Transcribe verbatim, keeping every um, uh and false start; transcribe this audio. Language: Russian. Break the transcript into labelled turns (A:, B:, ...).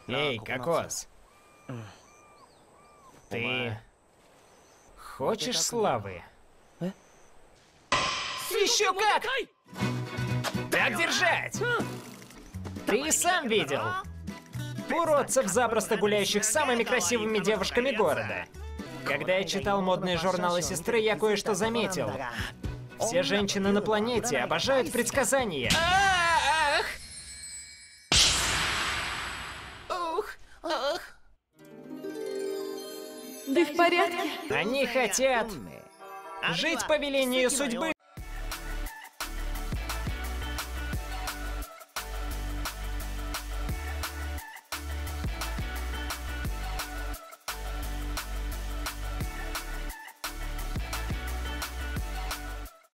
A: Эй, Кокос. Ты хочешь славы? Еще как! Так держать! Ты и сам видел. Уродцев, запросто гуляющих с самыми красивыми девушками города. Когда я читал модные журналы сестры, я кое-что заметил. Все женщины на планете обожают предсказания. Ах! Ух! Ах!
B: Ты в порядке?
A: Они хотят жить по велению судьбы.